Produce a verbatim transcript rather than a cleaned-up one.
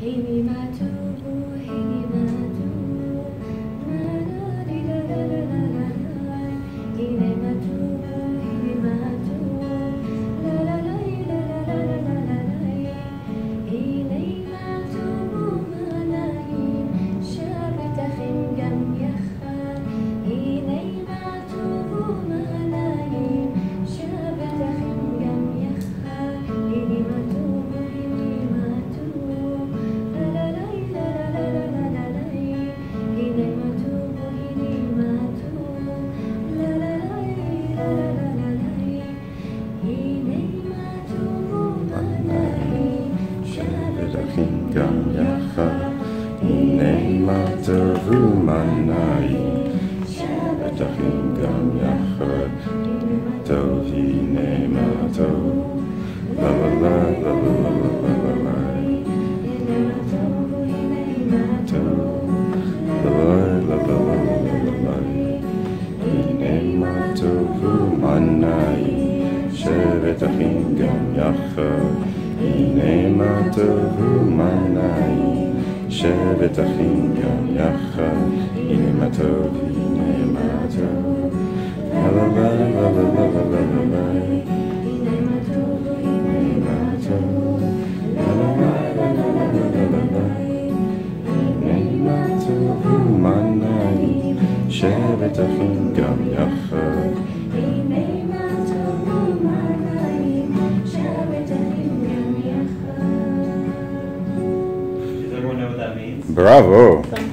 גם יחד, הנה מה טוב ומנעים, שבת אחים גם יחד, טוב הנה מה טוב, לה לה לה לה לה לה לה לה לה, הנה מה טוב והנה מה טוב, לה לה לה לה לה לה לה לה, הנה מה טוב ומנעים, שבת אחים גם יחד, הנה מה טוב ומנעים, שבת אחים גם יחד, הנה מה טוב, הנה מה טוב, לה לה לה לה לה לה לה לה לה, הנה מה טוב, הנה מה טוב, לה לה לה לה לה לה לה לה לה, הנה מה טוב ומנעים, שבת אחים גם יחד, הנה מה טוב ומנעים, שבת אחים גם יחד. Does everyone know what that means? Bravo!